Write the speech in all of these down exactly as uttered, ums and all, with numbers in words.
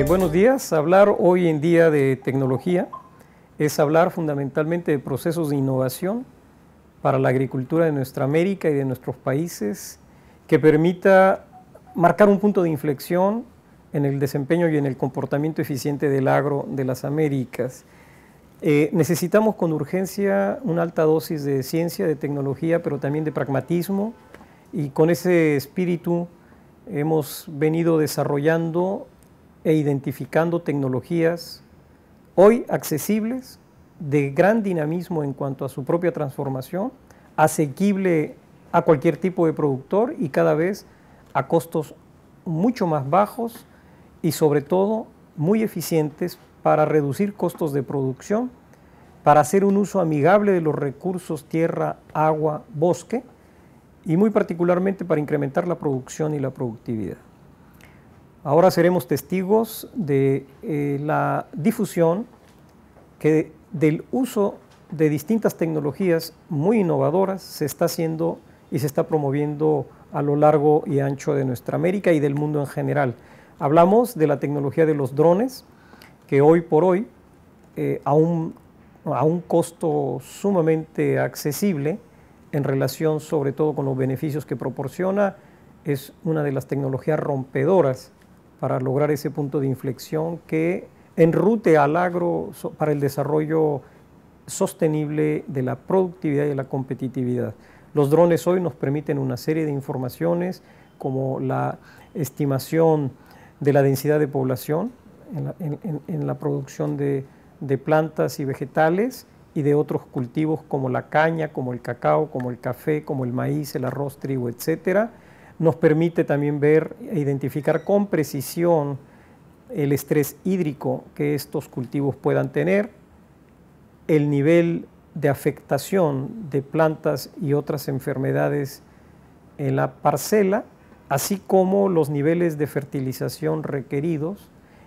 Buenos días. Hablar hoy en día de tecnología es hablar fundamentalmente de procesos de innovación para la agricultura de nuestra América y de nuestros países, que permita marcar un punto de inflexión en el desempeño y en el comportamiento eficiente del agro de las Américas. Eh, necesitamos con urgencia una alta dosis de ciencia, de tecnología, pero también de pragmatismo, y con ese espíritu hemos venido desarrollando e identificando tecnologías hoy accesibles, de gran dinamismo en cuanto a su propia transformación, asequible a cualquier tipo de productor y cada vez a costos mucho más bajos y sobre todo muy eficientes para reducir costos de producción, para hacer un uso amigable de los recursos tierra, agua, bosque y muy particularmente para incrementar la producción y la productividad. Ahora seremos testigos de eh, la difusión que del uso de distintas tecnologías muy innovadoras se está haciendo y se está promoviendo a lo largo y ancho de nuestra América y del mundo en general. Hablamos de la tecnología de los drones, que hoy por hoy, eh, a, un, a un costo sumamente accesible en relación sobre todo con los beneficios que proporciona, es una de las tecnologías rompedoras para lograr ese punto de inflexión que enrute al agro para el desarrollo sostenible de la productividad y de la competitividad. Los drones hoy nos permiten una serie de informaciones como la estimación de la densidad de población en la, en, en, en la producción de, de plantas y vegetales y de otros cultivos como la caña, como el cacao, como el café, como el maíz, el arroz, trigo, etcétera. Nos permite también ver e identificar con precisión el estrés hídrico que estos cultivos puedan tener, el nivel de afectación de plantas y otras enfermedades en la parcela, así como los niveles de fertilización requeridos,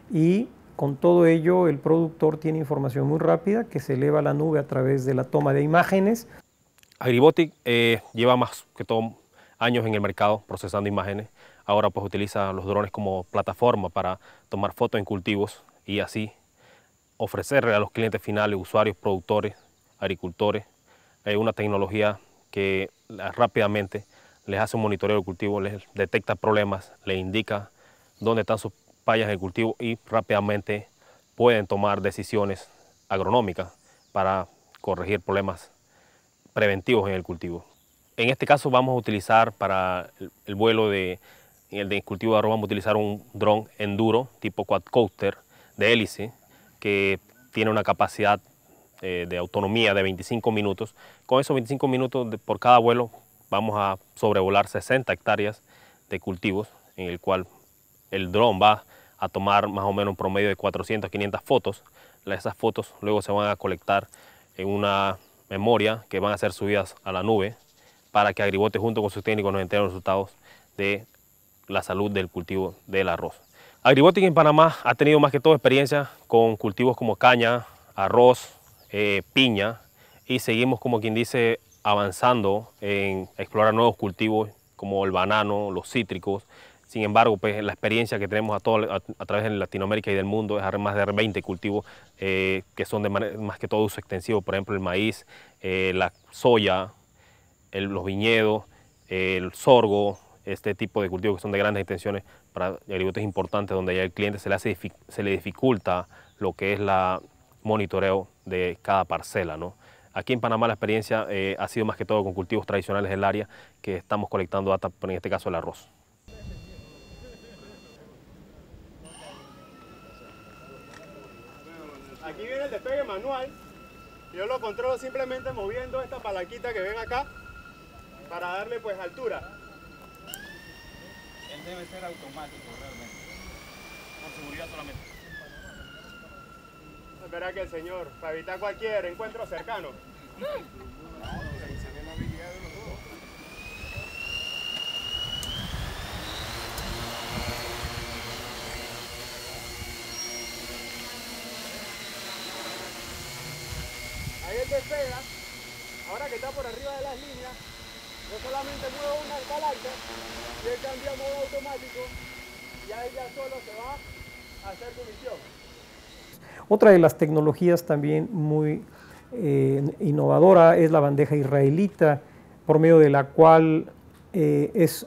y con todo ello el productor tiene información muy rápida que se eleva a la nube a través de la toma de imágenes. Agribotic eh, lleva más que todo años en el mercado procesando imágenes. Ahora pues utiliza los drones como plataforma para tomar fotos en cultivos y así ofrecerle a los clientes finales, usuarios, productores, agricultores, eh, una tecnología que rápidamente les hace un monitoreo del cultivo, les detecta problemas, les indica dónde están sus fallas en el cultivo y rápidamente pueden tomar decisiones agronómicas para corregir problemas preventivos en el cultivo. En este caso vamos a utilizar para el, el vuelo de, en el de cultivo de arroz, vamos a utilizar un dron enduro tipo quadcoaster de hélice que tiene una capacidad eh, de autonomía de veinticinco minutos. Con esos veinticinco minutos de, por cada vuelo vamos a sobrevolar sesenta hectáreas de cultivos, en el cual el dron va a tomar más o menos un promedio de cuatrocientas a quinientas fotos. Esas fotos luego se van a colectar en una memoria que van a ser subidas a la nube para que Agribotic junto con sus técnicos nos entreguen los resultados de la salud del cultivo del arroz. Agribotic en Panamá ha tenido más que todo experiencia con cultivos como caña, arroz, eh, piña, y seguimos, como quien dice, avanzando en explorar nuevos cultivos como el banano, los cítricos. Sin embargo, pues, la experiencia que tenemos a, todo, a, a través de Latinoamérica y del mundo es más de veinte cultivos eh, que son de manera, más que todo uso extensivo, por ejemplo el maíz, eh, la soya, el, los viñedos, el sorgo, este tipo de cultivos que son de grandes extensiones. Para Agribotic es importante, donde ya el cliente se le, hace, se le dificulta lo que es la monitoreo de cada parcela, ¿no? Aquí en Panamá la experiencia eh, ha sido más que todo con cultivos tradicionales del área que estamos colectando data, en este caso el arroz. Aquí viene el despegue manual. Yo lo controlo simplemente moviendo esta palanquita que ven acá para darle pues altura. Él debe ser automático realmente, por seguridad solamente. Espera que el señor, para evitar cualquier encuentro cercano. Ahí él despega, ahora que está por arriba de las líneas, yo solamente muevo una palanca y él cambia a modo automático y ahí ya solo se va hacer su misión. Otra de las tecnologías también muy eh, innovadora es la bandeja israelita, por medio de la cual eh, es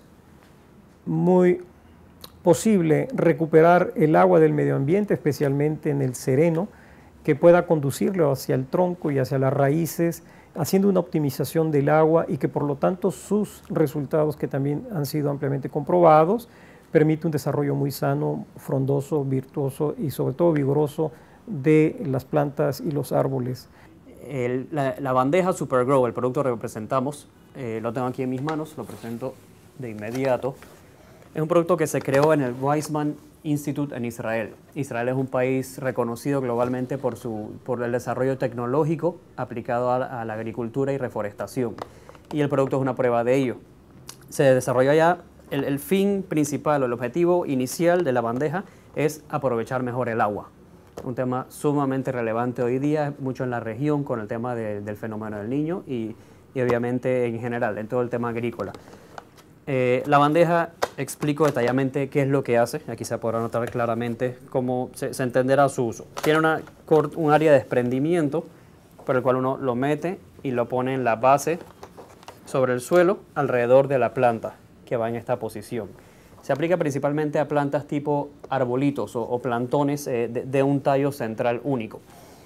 muy posible recuperar el agua del medio ambiente, especialmente en el sereno, que pueda conducirlo hacia el tronco y hacia las raíces, haciendo una optimización del agua y que por lo tanto sus resultados, que también han sido ampliamente comprobados, permite un desarrollo muy sano, frondoso, virtuoso y sobre todo vigoroso de las plantas y los árboles. El, la, la bandeja SuperGrow, el producto que representamos, eh, lo tengo aquí en mis manos, lo presento de inmediato. Es un producto que se creó en el Weizmann Institute en Israel. Israel es un país reconocido globalmente por, su, por el desarrollo tecnológico aplicado a la, a la agricultura y reforestación. Y el producto es una prueba de ello. Se desarrolló ya, el, el fin principal o el objetivo inicial de la bandeja es aprovechar mejor el agua. Un tema sumamente relevante hoy día, mucho en la región con el tema de, del fenómeno del Niño y, y obviamente en general, en todo el tema agrícola. Eh, la bandeja, explico detalladamente qué es lo que hace, aquí se podrá notar claramente cómo se, se entenderá su uso. Tiene una, un área de desprendimiento por el cual uno lo mete y lo pone en la base sobre el suelo alrededor de la planta que va en esta posición. Se aplica principalmente a plantas tipo arbolitos o, o plantones eh, de, de un tallo central único.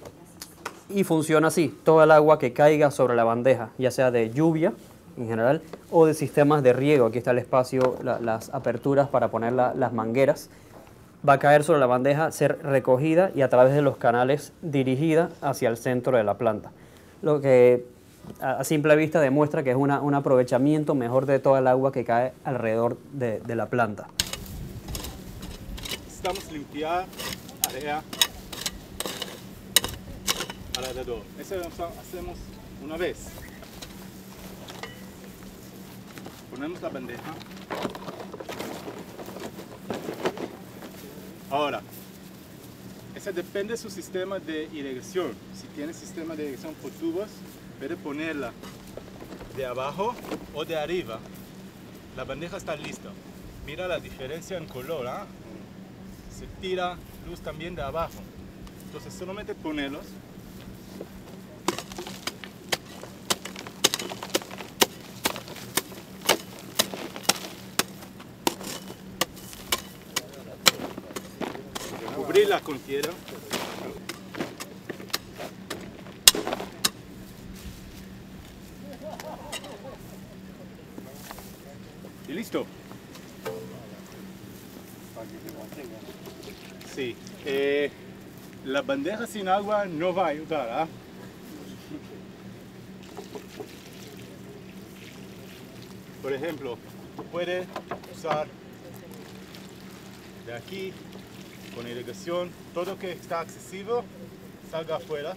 Y funciona así, toda el agua que caiga sobre la bandeja, ya sea de lluvia en general o de sistemas de riego, aquí está el espacio, la, las aperturas para poner la, las mangueras, va a caer sobre la bandeja, ser recogida y a través de los canales dirigida hacia el centro de la planta. Lo que a simple vista demuestra que es una, un aprovechamiento mejor de toda el agua que cae alrededor de, de la planta. Necesitamos limpiar área alrededor. Eso lo hacemos una vez. Ponemos la bandeja. Ahora, ese depende de su sistema de irrigación. Si tiene sistema de irrigación por tubos, puede ponerla de abajo o de arriba. La bandeja está lista. Mira la diferencia en color, ¿eh? Se tira luz también de abajo. Entonces solamente ponerlos. Cubrirla con tierra. Y listo. Sí, eh, la bandeja sin agua no va a ayudar, ¿eh? Por ejemplo, puede usar de aquí con irrigación, todo que está accesible salga afuera.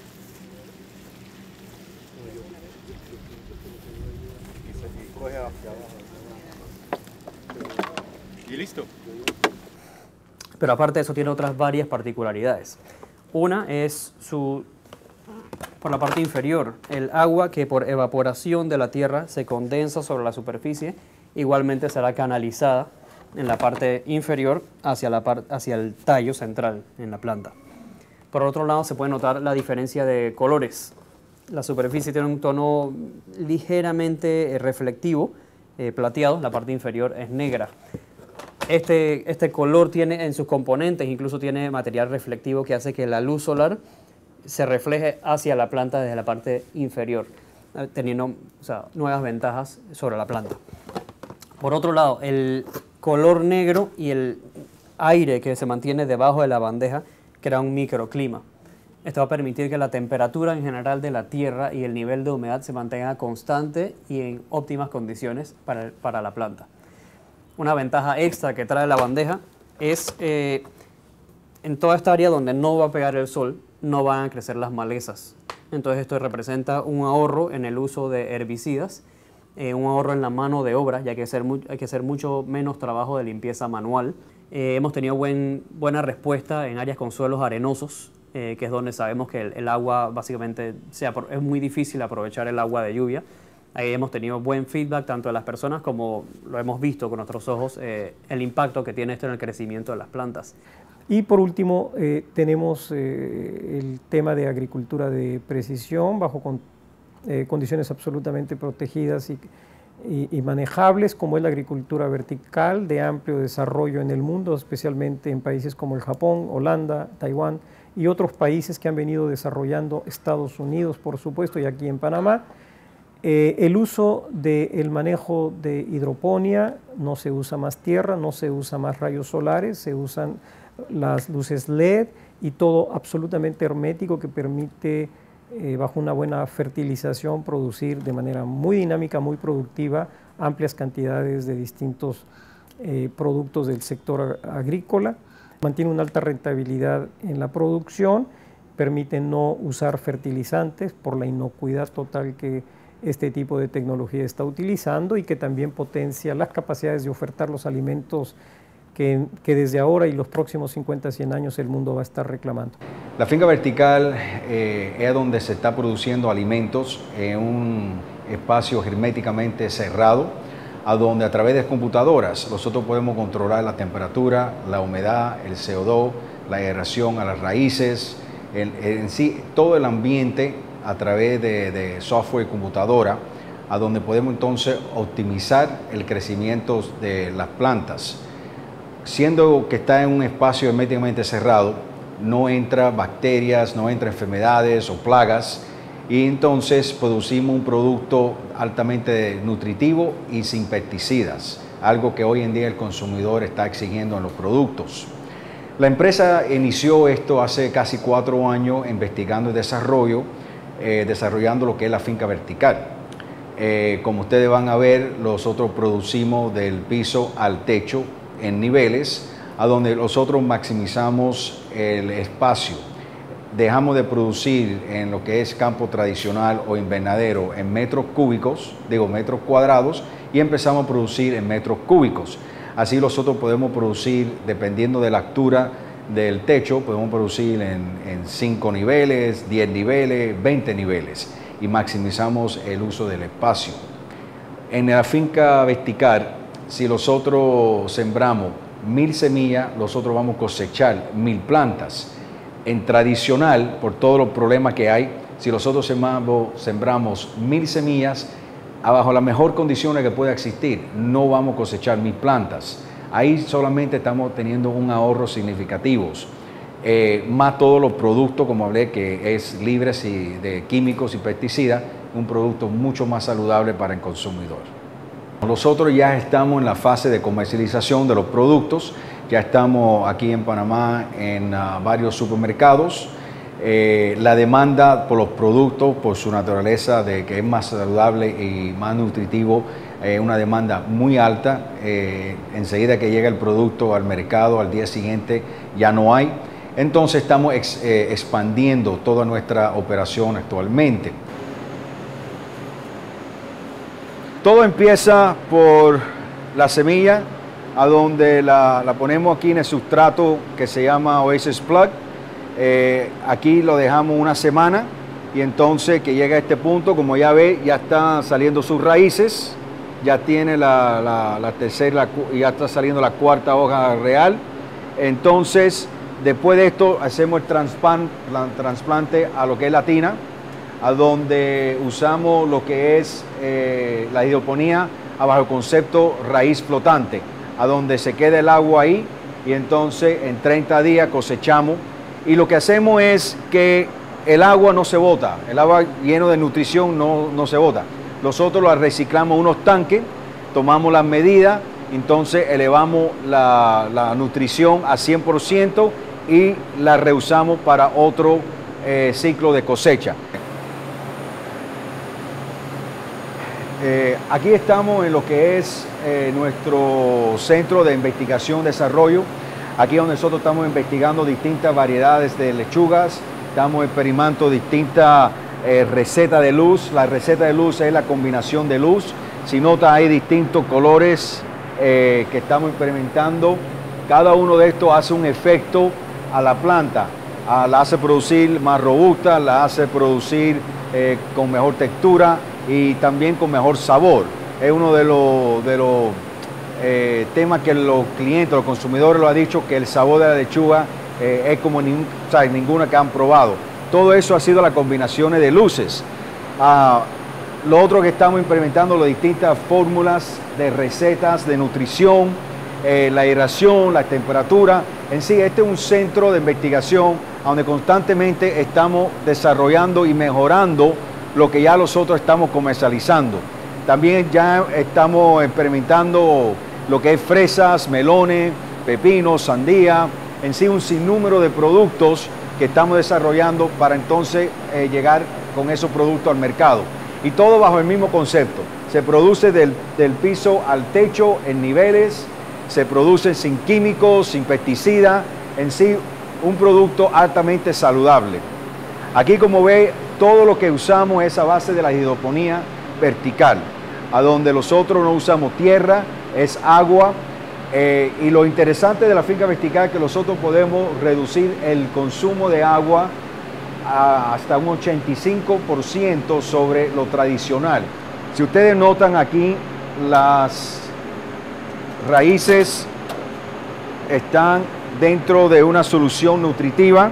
Y coge hacia abajo. Y listo. Pero aparte de eso tiene otras varias particularidades. Una es su, por la parte inferior, el agua que por evaporación de la tierra se condensa sobre la superficie, igualmente será canalizada en la parte inferior hacia, la par, hacia el tallo central en la planta. Por otro lado se puede notar la diferencia de colores. La superficie tiene un tono ligeramente reflectivo, eh, plateado, la parte inferior es negra. Este, este color tiene en sus componentes, incluso tiene material reflectivo que hace que la luz solar se refleje hacia la planta desde la parte inferior, teniendo, o sea, nuevas ventajas sobre la planta. Por otro lado, el color negro y el aire que se mantiene debajo de la bandeja crea un microclima. Esto va a permitir que la temperatura en general de la tierra y el nivel de humedad se mantenga constante y en óptimas condiciones para, para la planta. Una ventaja extra que trae la bandeja es eh, en toda esta área donde no va a pegar el sol, no van a crecer las malezas. Entonces esto representa un ahorro en el uso de herbicidas, eh, un ahorro en la mano de obra, ya que hay que hacer, hay que hacer mucho menos trabajo de limpieza manual. Eh, hemos tenido buen, buena respuesta en áreas con suelos arenosos, eh, que es donde sabemos que el, el agua básicamente sea, es muy difícil aprovechar el agua de lluvia. Ahí hemos tenido buen feedback tanto de las personas como lo hemos visto con nuestros ojos, eh, el impacto que tiene esto en el crecimiento de las plantas. Y por último, eh, tenemos eh, el tema de agricultura de precisión bajo con, eh, condiciones absolutamente protegidas y, y, y manejables, como es la agricultura vertical de amplio desarrollo en el mundo, especialmente en países como el Japón, Holanda, Taiwán y otros países que han venido desarrollando, Estados Unidos, por supuesto, y aquí en Panamá. Eh, el uso del manejo de hidroponía, no se usa más tierra, no se usa más rayos solares, se usan las luces L E D y todo absolutamente hermético que permite, eh, bajo una buena fertilización, producir de manera muy dinámica, muy productiva, amplias cantidades de distintos eh, productos del sector agrícola. Mantiene una alta rentabilidad en la producción, permite no usar fertilizantes por la inocuidad total que este tipo de tecnología está utilizando y que también potencia las capacidades de ofertar los alimentos Que, que desde ahora y los próximos cincuenta a cien años el mundo va a estar reclamando. La finca vertical eh, es donde se está produciendo alimentos en un espacio herméticamente cerrado, a donde a través de computadoras nosotros podemos controlar la temperatura, la humedad, el C O dos, la aeración a las raíces, en, en sí todo el ambiente a través de, de software y computadora, a donde podemos entonces optimizar el crecimiento de las plantas. Siendo que está en un espacio herméticamente cerrado, no entra bacterias, no entra enfermedades o plagas, y entonces producimos un producto altamente nutritivo y sin pesticidas, algo que hoy en día el consumidor está exigiendo en los productos. La empresa inició esto hace casi cuatro años investigando y desarrollo, eh, desarrollando lo que es la finca vertical. Eh, como ustedes van a ver, nosotros producimos del piso al techo en niveles, a donde nosotros maximizamos el espacio. Dejamos de producir en lo que es campo tradicional o invernadero en metros cúbicos, digo metros cuadrados, y empezamos a producir en metros cúbicos. Así nosotros podemos producir, dependiendo de la altura del techo, podemos producir en cinco niveles, diez niveles, veinte niveles, y maximizamos el uso del espacio. En la finca vertical, si nosotros sembramos mil semillas, nosotros vamos a cosechar mil plantas. En tradicional, por todos los problemas que hay, si nosotros sembramos, sembramos mil semillas, abajo las mejores condiciones que pueda existir, no vamos a cosechar mil plantas. Ahí solamente estamos teniendo un ahorro significativo. Eh, más todos los productos, como hablé, que es libre de químicos y pesticidas, un producto mucho más saludable para el consumidor. Nosotros ya estamos en la fase de comercialización de los productos, ya estamos aquí en Panamá en uh, varios supermercados. Eh, la demanda por los productos, por su naturaleza de que es más saludable y más nutritivo, es eh, una demanda muy alta. Eh, enseguida que llega el producto al mercado, al día siguiente ya no hay. Entonces estamos ex, eh, expandiendo toda nuestra operación actualmente. Todo empieza por la semilla, a donde la, la ponemos aquí en el sustrato que se llama Oasis Plug. Eh, aquí lo dejamos una semana y entonces que llega a este punto, como ya ve, ya están saliendo sus raíces, ya tiene la, la, la tercera, ya está saliendo la cuarta hoja real. Entonces, después de esto, hacemos el trasplante, trasplante a lo que es la tina, a donde usamos lo que es eh, la hidroponía bajo el concepto raíz flotante, a donde se queda el agua ahí y entonces en treinta días cosechamos. Y lo que hacemos es que el agua no se bota, el agua lleno de nutrición no, no se bota. Nosotros la reciclamos en unos tanques, tomamos las medidas, entonces elevamos la, la nutrición a cien por ciento y la reusamos para otro eh, ciclo de cosecha. Eh, aquí estamos en lo que es eh, nuestro centro de investigación y desarrollo. Aquí donde nosotros estamos investigando distintas variedades de lechugas, estamos experimentando distintas eh, recetas de luz. La receta de luz es la combinación de luz. Si nota, hay distintos colores eh, que estamos experimentando. Cada uno de estos hace un efecto a la planta. Ah, la hace producir más robusta, la hace producir eh, con mejor textura y también con mejor sabor. Es uno de los, de los eh, tema que los clientes, los consumidores lo han dicho, que el sabor de la lechuga eh, es como ningún, o sea, ninguna que han probado. Todo eso ha sido las combinaciones de luces. Ah, lo otro que estamos implementando, las distintas fórmulas de recetas de nutrición, eh, la aeración, la temperatura. En sí, este es un centro de investigación donde constantemente estamos desarrollando y mejorando lo que ya nosotros estamos comercializando. También ya estamos experimentando lo que es fresas, melones, pepinos, sandía, en sí un sinnúmero de productos que estamos desarrollando para entonces eh, llegar con esos productos al mercado. Y todo bajo el mismo concepto. Se produce del, del piso al techo en niveles, se produce sin químicos, sin pesticidas, en sí un producto altamente saludable. Aquí, como ve, todo lo que usamos es a base de la hidroponía vertical, a donde nosotros no usamos tierra, es agua. Eh, y lo interesante de la finca vertical es que nosotros podemos reducir el consumo de agua a hasta un ochenta y cinco por ciento sobre lo tradicional. Si ustedes notan aquí, las raíces están dentro de una solución nutritiva.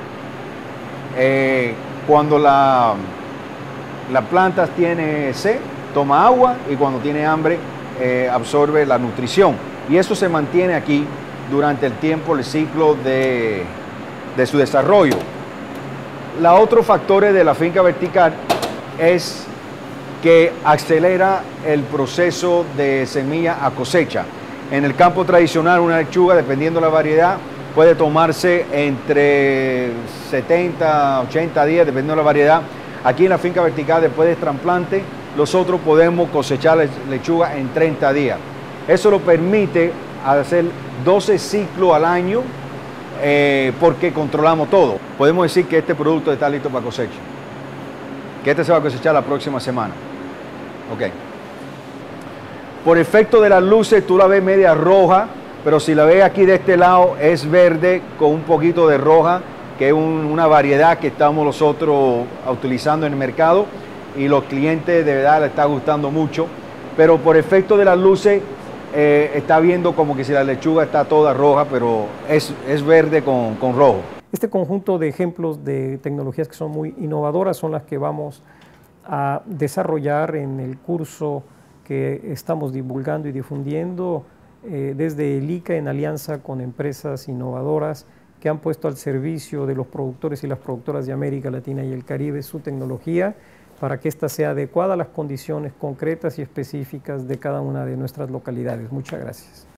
Eh, cuando la, la planta tiene sed, toma agua, y cuando tiene hambre, eh, absorbe la nutrición. Y eso se mantiene aquí durante el tiempo, el ciclo de, de su desarrollo. Los otros factores de la finca vertical es que acelera el proceso de semilla a cosecha. En el campo tradicional, una lechuga, dependiendo de la variedad, puede tomarse entre setenta, ochenta días, dependiendo de la variedad. Aquí en la finca vertical, después del trasplante, nosotros podemos cosechar lechuga en treinta días. Eso lo permite hacer doce ciclos al año, eh, porque controlamos todo. Podemos decir que este producto está listo para cosecha, que este se va a cosechar la próxima semana. Ok. Por efecto de las luces, tú la ves media roja, pero si la ves aquí de este lado, es verde con un poquito de roja, que es un, una variedad que estamos nosotros utilizando en el mercado, y los clientes de verdad les está gustando mucho. Pero por efecto de las luces, eh, está viendo como que si la lechuga está toda roja, pero es, es verde con, con rojo. Este conjunto de ejemplos de tecnologías que son muy innovadoras son las que vamos a desarrollar en el curso que estamos divulgando y difundiendo eh, desde el I C A, en alianza con empresas innovadoras que han puesto al servicio de los productores y las productoras de América Latina y el Caribe su tecnología, para que ésta sea adecuada a las condiciones concretas y específicas de cada una de nuestras localidades. Muchas gracias.